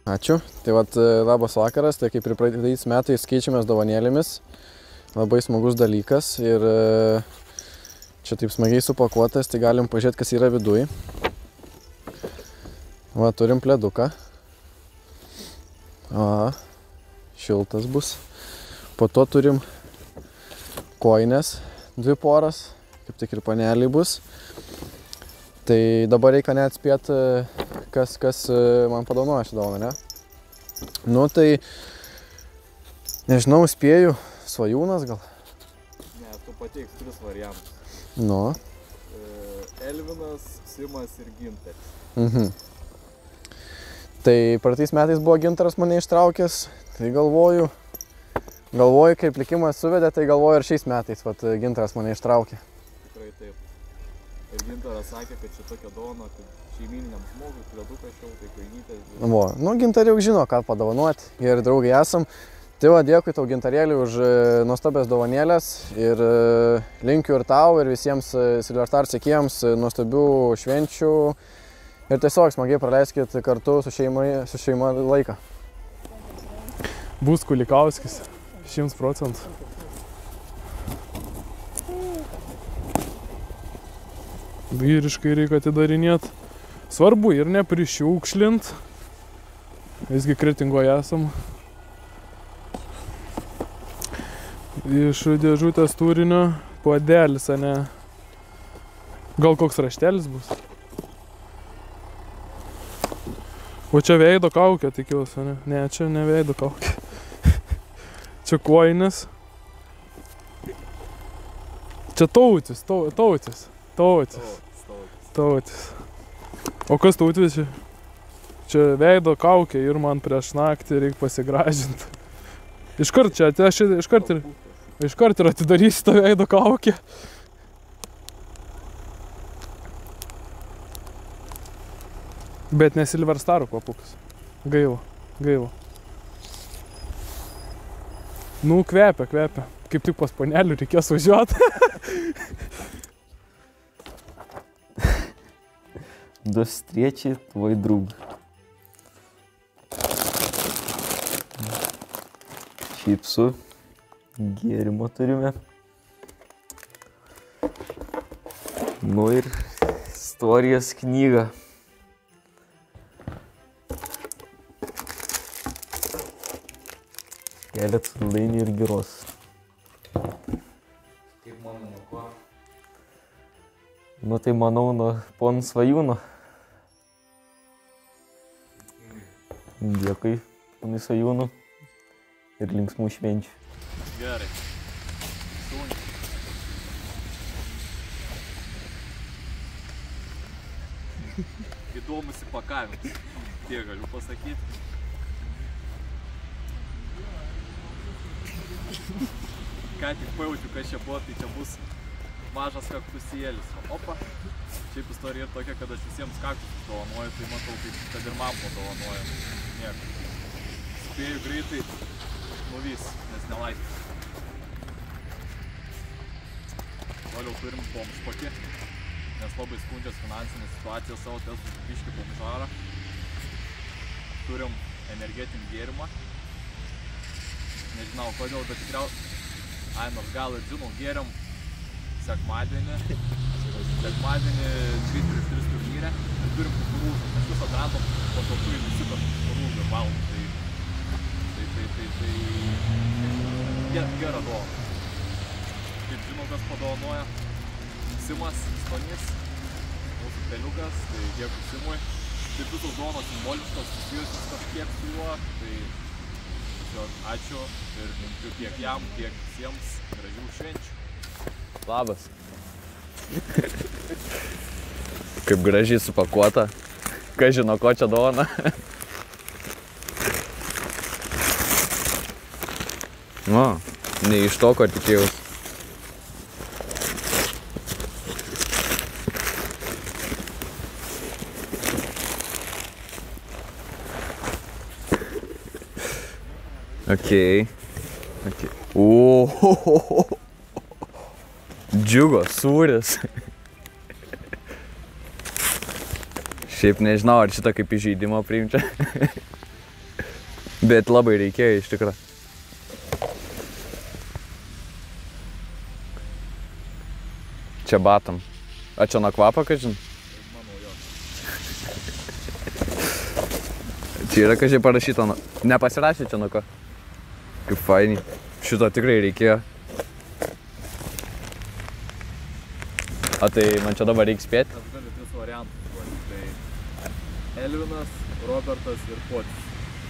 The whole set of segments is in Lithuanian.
Ačiū. Tai vat labas vakaras, tai kaip ir praeitais metais keičiamės dovanėlėmis. Labai smagus dalykas ir čia taip smagiai supakuotas, tai galim pažiūrėti, kas yra viduj. Va, turim pleduką. O, šiltas bus. Po to turim kojines, 2 poras, kaip tik ir paneliai bus. Tai dabar reikia net spėti, kas man padovanojo šį dovaną, ne? Nu, tai, nežinau, spėju, Svajūnas gal? Ne, tu pateik 3 variantus. Nu. Elvinas, Simas ir Gintaris. Tai praeitais metais buvo Gintaras mane ištraukęs, tai galvoju, kaip likimas suvedė, tai galvoju ir šiais metais, vat, Gintaras mane ištraukė. Tikrai taip. Ir Gintaras sakė, kad čia tokia dovana, kad šeimininiam žmogui, pledukas šiau, tai koinytės. Vo, nu Gintarė jau žino, ką padovanoti, geri draugai esam. Tai va, dėkui tau Gintarėlį už nuostabės dovanėlės ir linkiu ir tau, ir visiems Silverstar sekėjams nuostabių švenčių. Ir tiesiog smagiai praleiskit kartu su šeima laiką. Bus Kulikauskis, 100%. Vyriškai reikia atidarinėti. Svarbu ir neprišiukšlint. Visgi Kretingoje esam. Iš dėžutės turinio puodelis, ane? Gal koks raštelis bus? O čia veido kaukė, tikiuosi, ne? Ne, čia ne veido kaukė. Čia kojinės. Čia tautis. O kas tautis čia? Čia veido kaukė ir man prieš naktį reikia pasigražinti. Iškart čia, aš iškart ir atidarysiu tą veido kaukę. Bet ne Silverstaro kvapukas. Gaila. Nu, kvepia. Kaip tik pas panelių reikės važiuoti. До встречи, твой друг. Čipsų gėrimo turime. Nu ir istorijos knyga. Keletą saldainių ir giros. Kaip manau, nuo ko? Nu tai manau nuo pono Svajūno. Dėkui, ponui Svajūnu. Ir linksmų švenčių. Gerai. Sunkiai. Įdomus įpakavimas. Tiek galiu pasakyti. Ką tik pajaučiu, kas čia buvo, tai čia bus mažas kaktusėlis. Opa. Šiaip istorija ir tokia, kad aš visiems kaktusus dovanoju, tai matau, kad ir man padovanoju. Nieko. Spėju greitai. Nuvys, nes nelaisvės. Toliau turim bomžpakį, nes labai skundžias finansinė situacija savo testus biškį bomžarą. Turim energetinį gėrimą. Nežinau kodėl, bet tikriausiai, nors gal ir žinau, gėriam sekmadienį 3 turnyre ir turim kukurūzų. Mes vis atradom po to turim visi per kukurūzų ir valom. Tai gera dovana. Kaip žinau, kas padovanoja. Simas, Stonys, mūsų peliukas, tai dėkui Simui. Taip visos dovanos simboliškos, susijusios kažkiek su juo, tai tiesiog ačiū ir linkiu tiek jam, tiek visiems gražių švenčių. Labas. Kaip gražiai supakuota. Kas žino, ko čia dovana? Nu, ne iš to, ko tikėjausi. Okei. Ohohoho. Džiugo, sūris. Šiaip nežinau, ar šitą kaip įžeidimą priimčia. Bet labai reikėjo iš tikrųjų. Čia batam. A čia nuo kvapo, kad žin? Manau, jo. Čia yra kažkai parašyta, nepasirašė čia nuo ko. Kaip fainiai. Šito tikrai reikėjo. O tai man čia dabar reikia spėti? Aš galiu 3 variantus duoti. Tai Elvinas, Robertas ir Potis.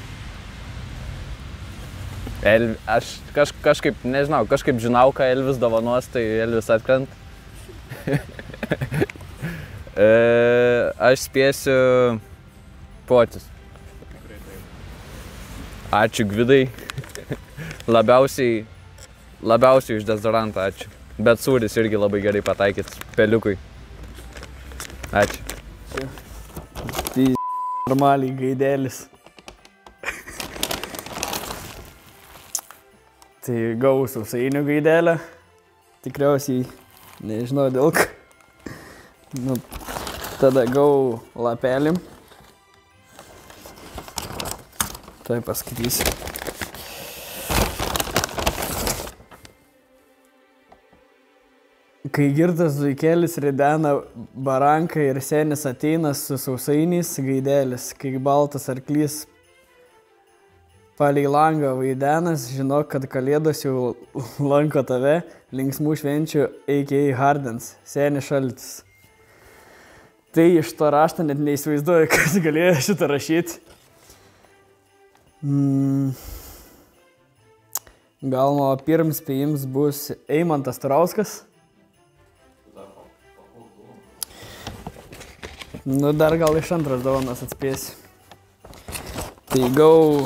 Aš kažkaip, nežinau, kažkaip žinau, ką Elvis dovanos, tai Elvis atkrent. Aš spėsiu Potis. Tikrai taip. Ačiū Gvidai. Labiausiai iš dezodorantą, ačiū. Bet sūris irgi labai gerai pataikytas peliukui. Ačiū. Tai normaliai gaidelis. Tai gavau sausainių gaidelę. Tikriausiai nežinau dėl ką. Nu, tada gavau lapelį. Tai paskaitysiu. Kai girtas zuikelis ridena baranką ir senis ateina su sausainiais, gaidelis. Kai baltas arklys palei langą vaidenas, žinok, kad kalėdos jau lanko tave, linksmų švenčių a.k.a. Hardens, senis šaltis. Tai iš to rašto net neįsivaizduoju, kas galėjo šitą rašyti. Gal nuo pirms spėjims bus Eimantas Tarauskas. Nu, dar gal iš antras dovanas atspėsiu. Tai gavau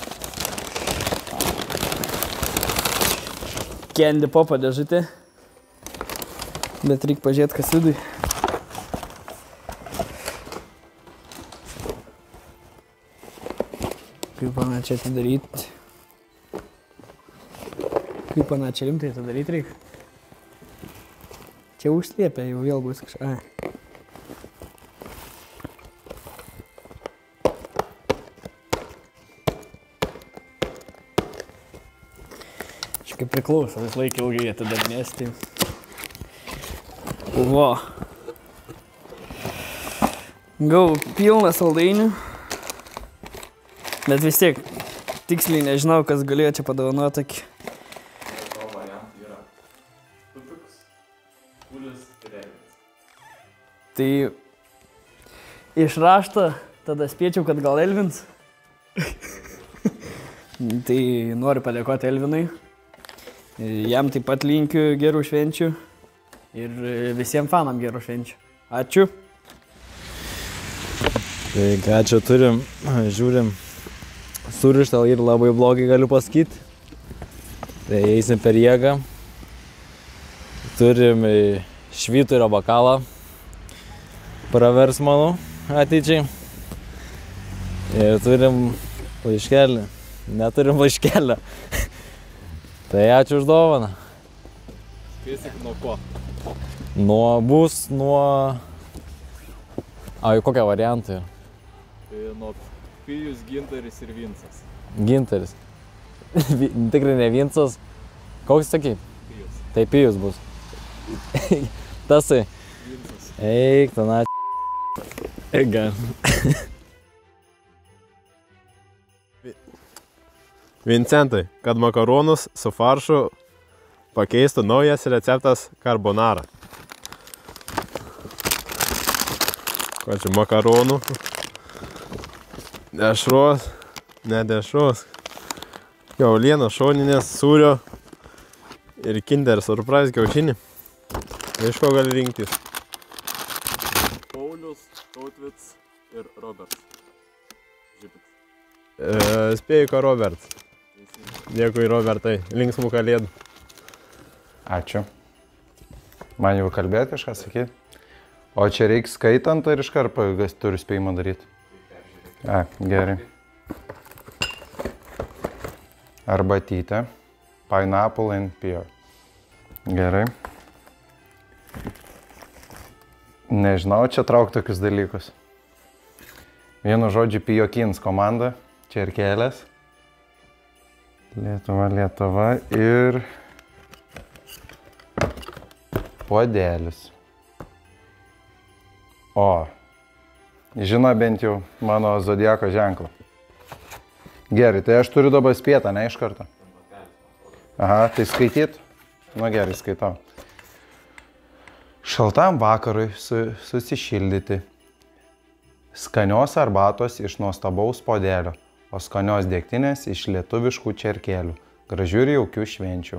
Candy Popą dėžutę. Bet reikia pažiūrėti, kas vidui. Kaip man čia atidaryti? Kaip man čia rimtai atidaryti reikia? Čia užslėpia, jau vėl bus kažką. Kaip priklauso, vis laik ilgai atidarinės, tai... Va. Gavau pilną saldainių. Bet vis tiek, tiksliai nežinau, kas galėjo čia padovanoti tokį. To variantų yra Tupiks, Kulis ir Elvinas. Tai... Iš rašto tada spėčiau, kad gal Elvins. Tai noriu padėkoti Elvinui. Jam taip pat linkiu gerų švenčių ir visiems fanam gerų švenčių. Ačiū. Tai ką čia turim, žiūrim, surištą ir labai blogai galiu pasakyti. Tai eisim per jėgą. Turim švyturio bakalą, pravers manau ateičiai. Ir turim laiškelį, neturim laiškelio. Tai ačiū už dovaną. Spėsik nuo ko? Nuo... A, kokie variantai? Tai nuo Pijus, Gintaris ir Vincas. Gintaris. Tikrai ne Vincas. Koks sakei? Pijus. Tai Pijus bus. Tasai. Vincas. Eik, ten Ega. Vincentai, kad makaronus su faršu pakeistų naujas receptas carbonara. Ko čia makaronų? Dešros, ne dešros. Kiaulienos, šoninės, sūrio ir Kinder Surprise kiaušinį. Iš ko gali rinktis? Paulius, Tautvits ir Roberts. Žibit. Spėju, ko Roberts. Dėkui, Robertai. Linksmų kalėdų. Ačiū. Man jau kalbėti kažką sakyti. O čia reikia skaitant ar iš karto turiu spėjimą daryti? Gerai. Arbatytė. Pineapple and pear. Gerai. Nežinau, čia trauk tokius dalykus. Vienu žodžiu Pijokins komanda. Čia ir kelias. Lietuva ir puodelis. O, žino bent jau mano zodiako ženklą. Gerai, tai aš turiu dabar spėtą, ne iš karto? Aha, tai skaityt? Nu gerai, skaitau. Šaltam vakarui susišildyti. Skanios arbatos iš nuostabaus puodelio, o skanios degtinės iš lietuviškų čerkelių. Gražių ir jaukių švenčių.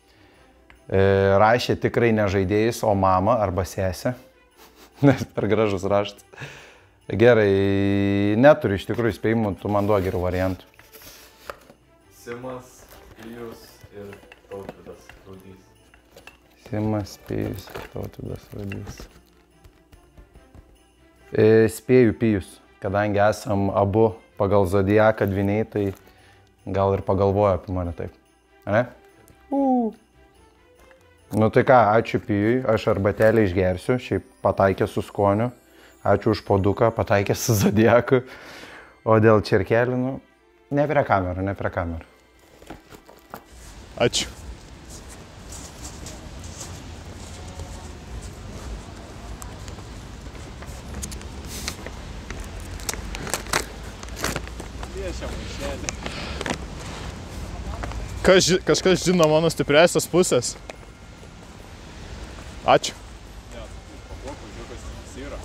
Rašė tikrai ne žaidėjais, o mama arba sesė. Nes per gražus raštas. Gerai, neturiu iš tikrųjų spėjimų, tu man duok gerų variantų. Simas, Pijus ir Tautvydas Rudys. Simas, Pijus ir Tautvydas Rudys. Spėju Pijus, kadangi esam abu pagal zodiaką dvyniai, tai gal ir pagalvoju apie mane taip. Ne? Nu tai ką, ačiū Pijui, aš arbatelę išgersiu, šiaip pataikė su skoniu. Ačiū už puoduką, pataikė su zodiaku. O dėl čerkelių, nu, ne prie kamerų. Ačiū. Kažkas žino mano stipriausias pusės. Ačiū. Ne, pabloko, žiūrėkas jis yra.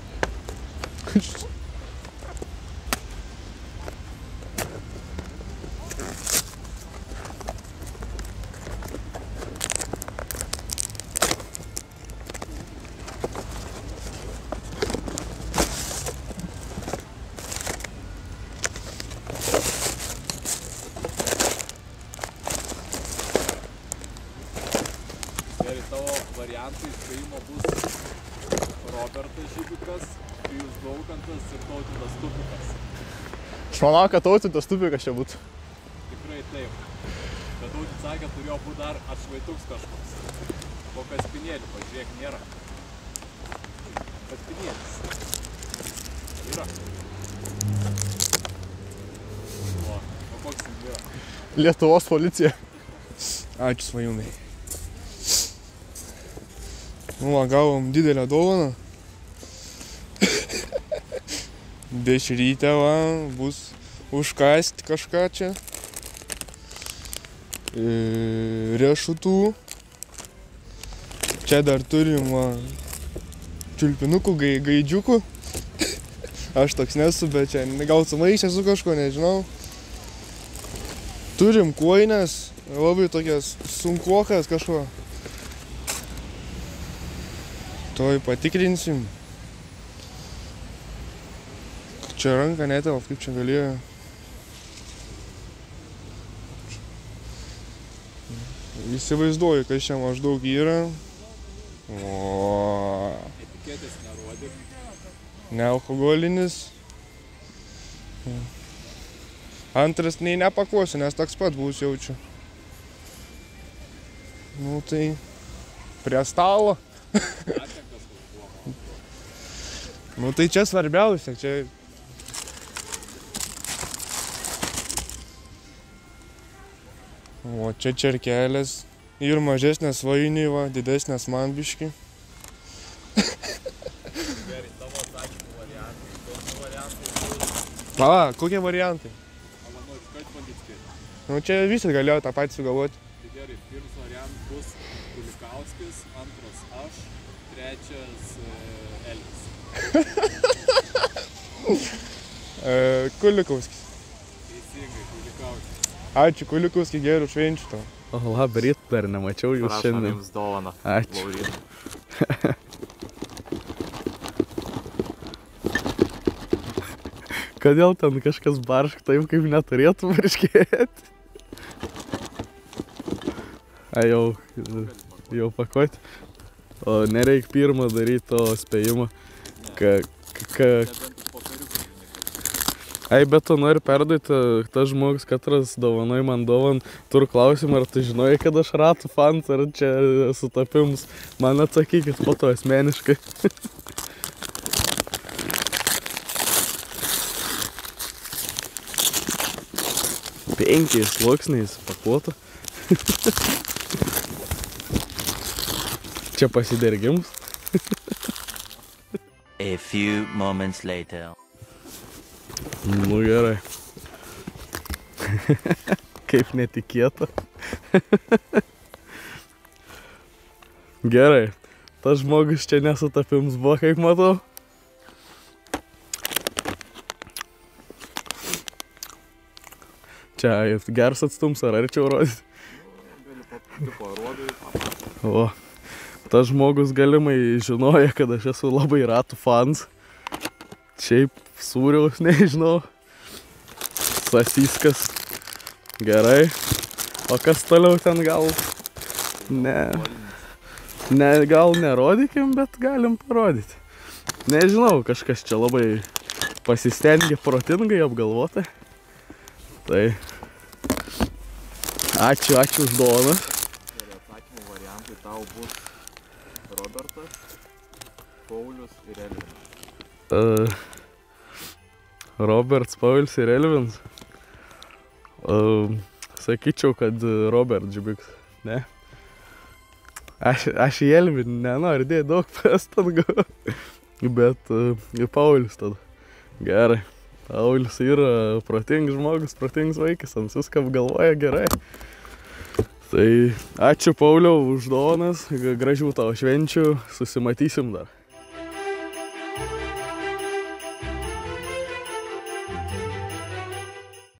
Tavo variantai spėjimo bus Robertas Žibikas, Pijus Daukantas ir Tautvydas Tupikas. Aš manau, kad Tautvydas Tupikas čia būtų. Tikrai taip. Bet Tautvydas sakė, turėjo būti dar atšvaituks kažkoks. O kaspinėlių, pažiūrėk, nėra. Kaspinėlis. Yra. O koks jis yra? Lietuvos policija. Ačiū Svajūnai. Nu, gavom didelę dovaną. Dešrytę bus užkasti kažką čia. Riešutų. Čia dar turim čiulpinukų, gaidžiukų. Aš toks nesu, bet čia gal sumaišę su kažko, nežinau. Turim kuoinės, labai tokias sunkuokas kažko. Toj patikrinsim. Čia ranka netelp, kaip čia galėjo. Įsivaizduoju, kas čia maždaug yra. Etiketės nerodyk. Nealkoholinis. Antras nei nepakuosiu, nes toks pat bus jaučiu. Nu tai prie stalo. Nu tai čia svarbiausia, čia... O čia čerkelės ir mažesnės Svainiui, didesnės man biški. Gerai, tavo atsakymų variantai, kokie variantai bus? Kokie variantai? Manau, iškart bandyt skirti. Nu čia visi galėjo tą patį sugalvoti. Tai gerai, pirmas variantas bus Kulikauskis, antras aš, trečias Elvis. Kulikauskis. Teisingai, Kulikauskis. Ačiū Kulikauskis, gerų švenčių tau. O, labryt, dar nemačiau jūs šiandien. Prašom jums dovaną. Ačiū. Kodėl ten kažkas baršk taip, kaip neturėtų barškėti? Jau pakuoti. O nereik pirmą daryti to spėjimo. Bet tu nori perduoti, tas žmogus, katras dovanoj man dovan, tur klausimą, ar tu žinojai, kad aš ratų fans, ar čia sutapimus. Man atsakykit po to asmeniškai. 5 sluoksniais pakuota. Čia pasidergimus. A few moments later. Nu gerai. Kaip netikėta. Gerai. Tas žmogus čia nesutapims buvo, kaip matau. Čia geras atstums ar arčiau rodyti? O, tas žmogus galimai žinoja, kad aš esu labai ratų fans. Šiaip sūriaus nežinau. Sasiskas. Gerai. O kas toliau ten gal? Ne, gal nerodykim, bet galim parodyti. Nežinau, kažkas čia labai pasistengė protingai apgalvoti. Tai ačiū už dovaną. Ir atsakymų variantai tau bus Robertas, Paulius ir Elvinas. Roberts, Paulius ir Elvinas. Sakyčiau, kad Robert Džibiks, ne? Aš į Elvinį nenoriu dėti daug pastangų, bet Paulius tada. Gerai. Paulius yra protingas žmogus, protingas vaikas, ant viską apgalvoja gerai. Tai ačiū Pauliau už dovanas, gražių tavo švenčių, susimatysim dar.